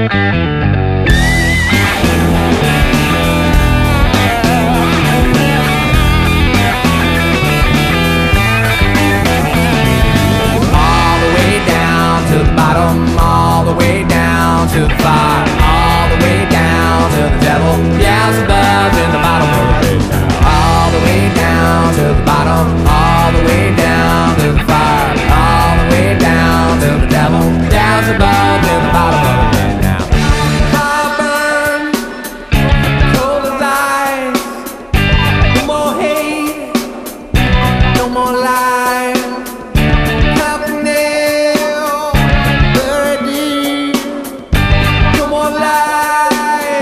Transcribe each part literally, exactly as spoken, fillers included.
To the fire, all the way down to the devil yells above in the bottom of the pit. All the way down to the bottom, all the way down to the fire, all the way down to the devil yells above in the bottom of the pit. Now fire burn, cold as ice. No more hate, no more lies. Cut the nail, buried deep. More life.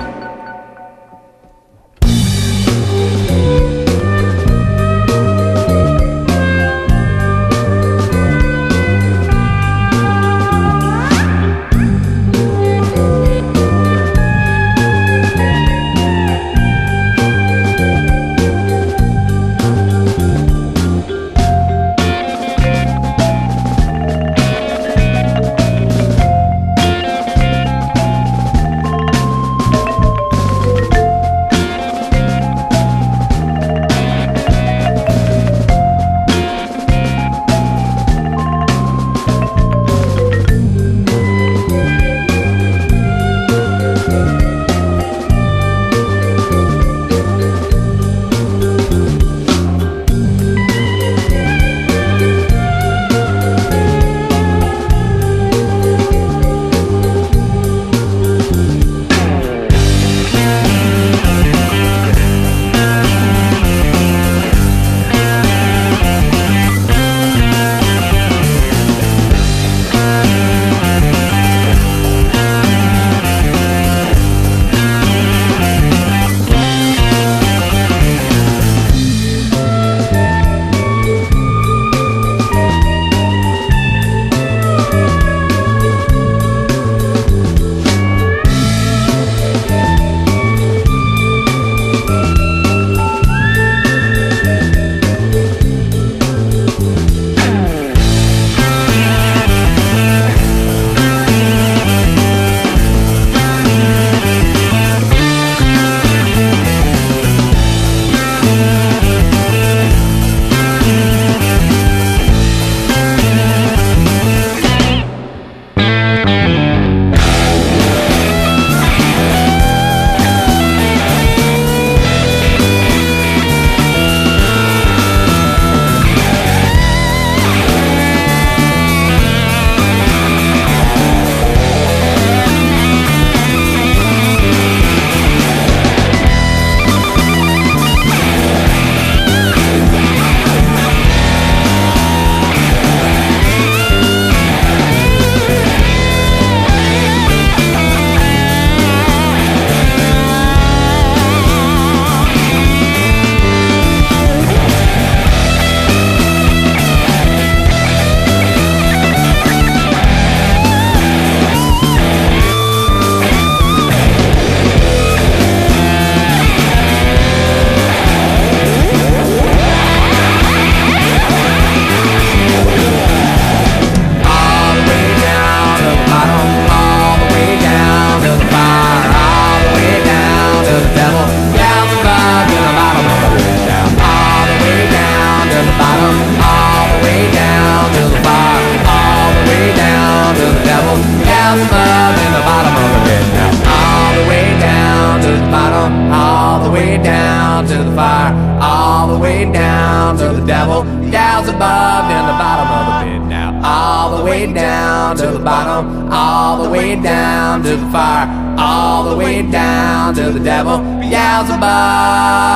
devil gals above in the bottom of the pit now. All the way down to the bottom, all the way down to the fire, all the way down to the devil gals above.